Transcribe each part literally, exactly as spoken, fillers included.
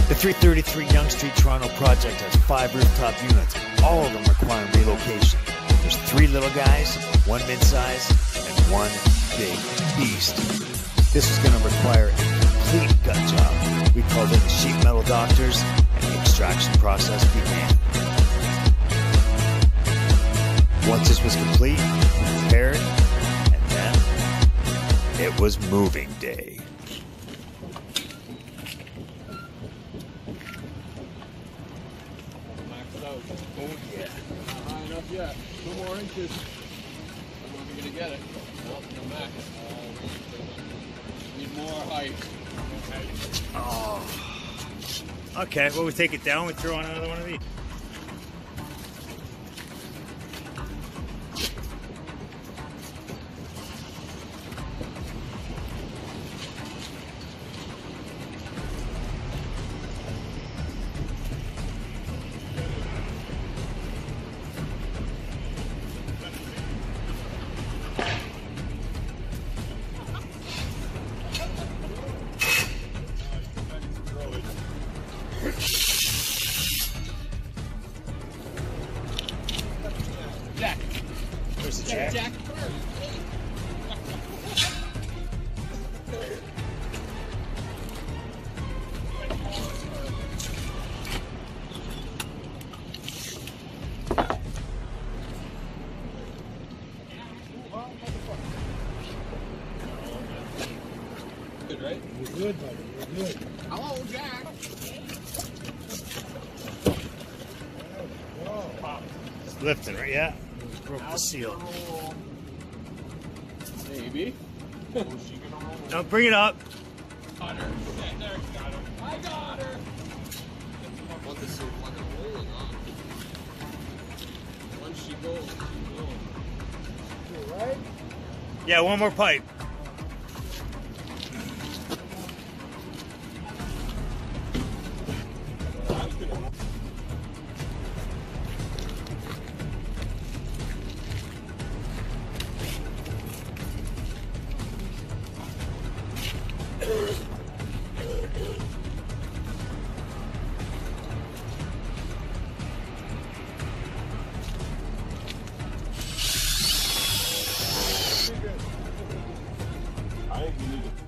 The three thirty-three Yonge Street, Toronto project has five rooftop units, all of them requiring relocation. There's three little guys, one mid-size, and one big beast. This is going to require a complete gut job. We called in the sheet metal doctors, and the extraction process began. Once this was complete, we prepared, and then it was moving day. Oh yeah. Not high enough yet. Two more inches. I don't know if you're gonna get it. Nope, the max. Need more height. Okay. Oh. Okay, well we take it down, we throw on another one of these. Jack. Where's the jack? Jack. Good, right? You're good, buddy. You're good. Hello, Jack. It's lifting, right? Yeah. Broke the seal. Maybe. No, bring it up. Got her. Yeah, there, got her. I got her. I want this so fucking rolling on. Once she goes, she's going. You right? Yeah, one more pipe. I think you need to.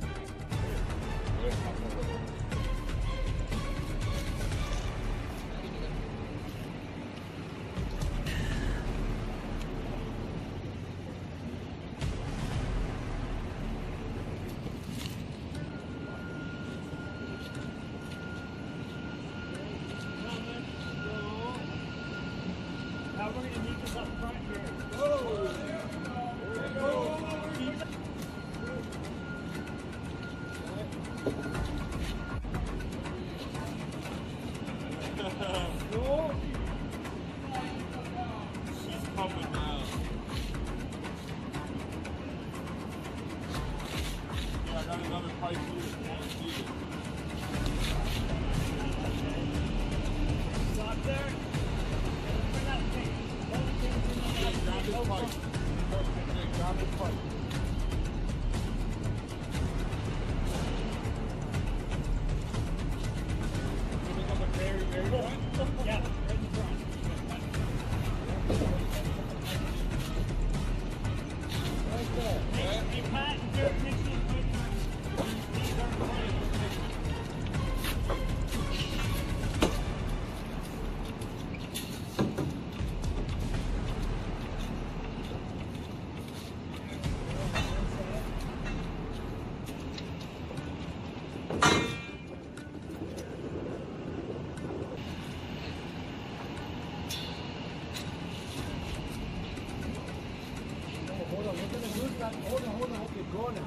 Now we're going to need this up front here. Oh, there we go. She's pumping now. Yeah, I got another pipe here. Stop there. Grab this pipe. Okay, grab this pipe. Very, very good. Yeah, right in front. Right there. Hey, hey, Pat, here, make sure you put these are fine. Hold on, we're gonna use that. Hold on, hold on. Okay, go now.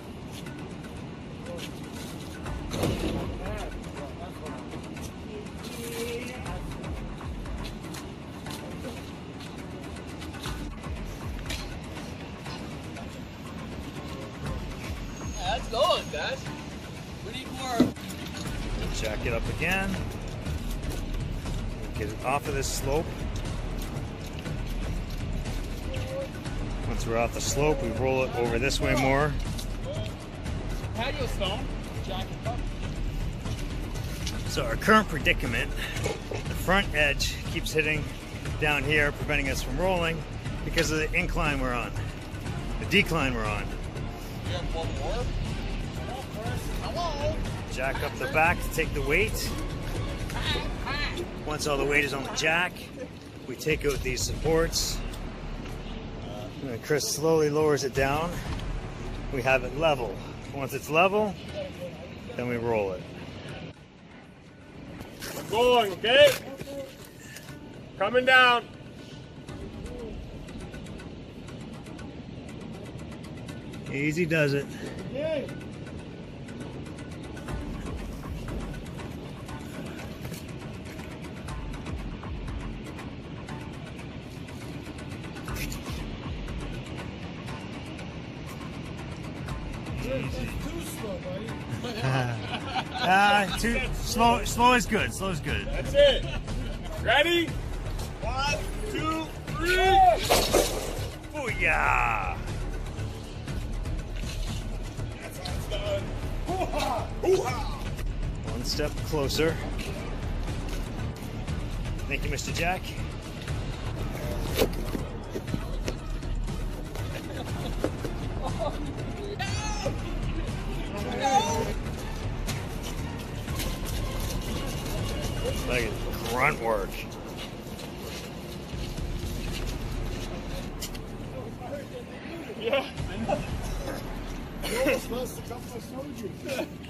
There. That's what Yeah, that's going, guys. We need more. Jack it up again. Get it off of this slope. Once we're off the slope, we roll it over this way more. Patio stone. Jack it up. So our current predicament, the front edge keeps hitting down here, preventing us from rolling because of the incline we're on, the decline we're on. You have one more? Hello? Jack up the back to take the weight. Once all the weight is on the jack, we take out these supports. And then Chris slowly lowers it down. We have it level. Once it's level, then we roll it. I'm going, okay? Coming down. Easy does it. Too slow, buddy. uh, too slow. Slow is good. Slow is good. That's it. Ready? One, two, three. Booyah! That's how it's done. Hoo-ha! Hoo-ha! One step closer. Thank you, Mister Jack. Like grunt work. Yeah. That's the couple I showed you.